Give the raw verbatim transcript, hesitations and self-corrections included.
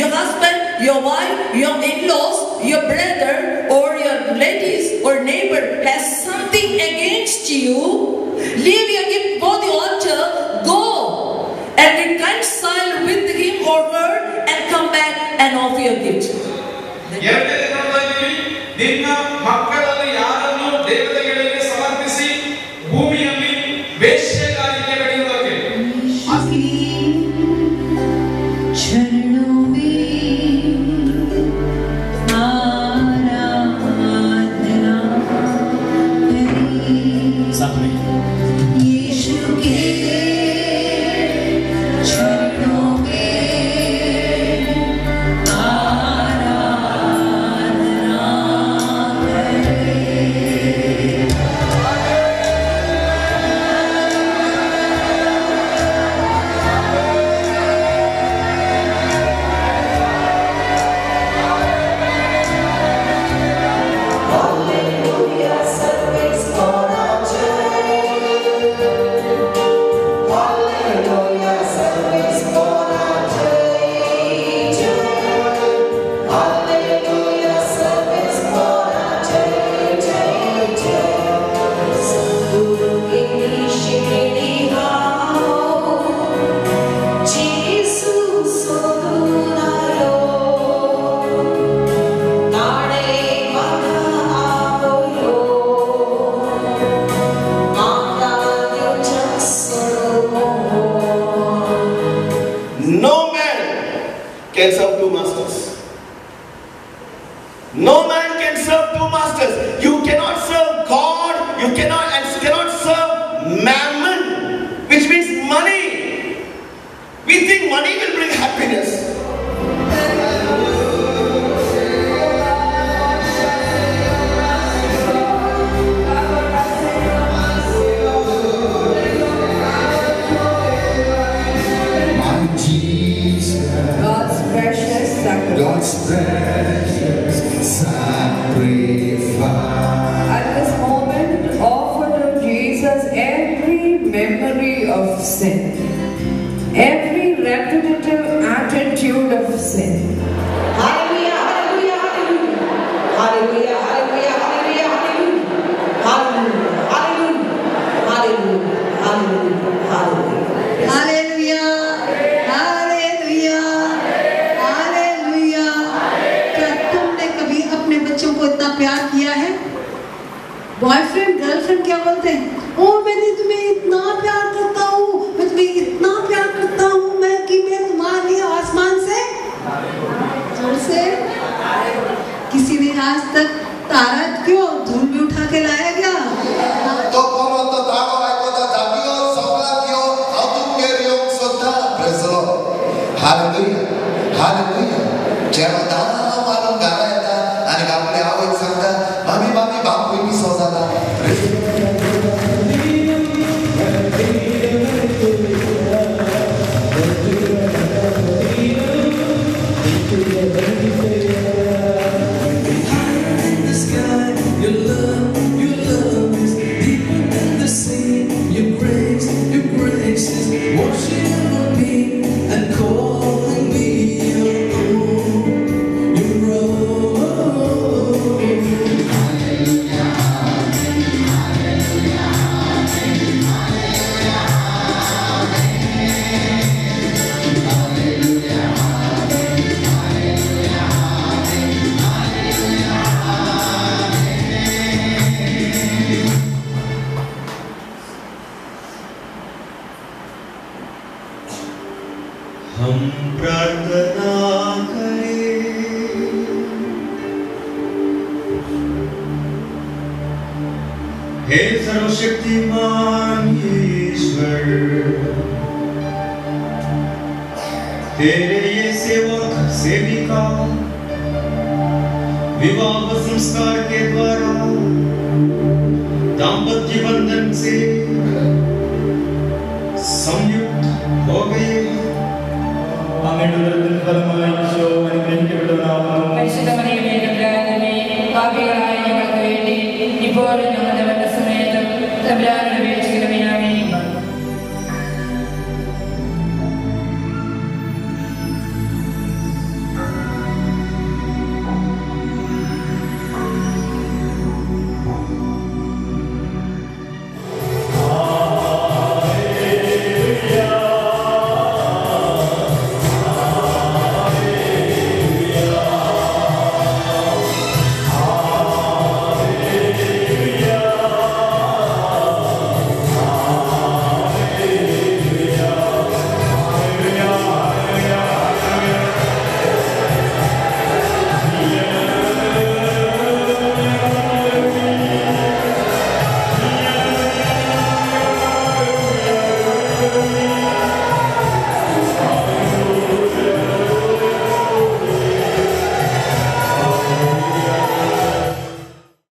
your husband, your wife, your in-laws, your brother or your relatives or neighbor has something against you, leave your gift, go to the altar, go and reconcile with him or her and come back and offer your gift. Can serve two masters. No man can serve two masters. You cannot serve God, you cannot and you cannot serve mammon, which means money. We think money will bring happiness. God's precious sacrifice. At this moment, offer to Jesus every memory of sin, every repetitive attitude of sin. Hallelujah, hallelujah, hallelujah. Hallelujah, hallelujah, hallelujah, hallelujah. Hallelujah, hallelujah, hallelujah, hallelujah. Hallelujah. प्यार किया है? Boyfriend girlfriend क्या बोलते हैं? ओ मैं तुम्हें इतना प्यार करता हूँ, मैं तुम्हें इतना प्यार करता हूँ, मैं कि मैं तुम्हारे लिए आसमान से जोर से किसी ने आज तक तारा क्यों धूल में उठा के लाया क्या? तो कौन तो तारा वाको तो जागियो सपना क्यों अतुम के रियों सोता प्रेसलो हालेलुया हालेलुया जेव्हा दाना मारून गाणं येतात आणि आपले आवड सांगतात मामी मामी बाप मी सोजाला हम प्रार्थना करें। हे सर्वशक्तिमान ईश्वर, तेरे ये सेवक सेविका विवाह संस्कार के द्वारा दाम्पत्य बंधन से संयुक्त हो गए। പരിശുദ്ധ മറിയമേ, കർത്താവിന്റെ അമ്മേ, പാപികളായ ഞങ്ങൾക്ക് വേണ്ടി ഇപ്പോഴും ഞങ്ങളുടെ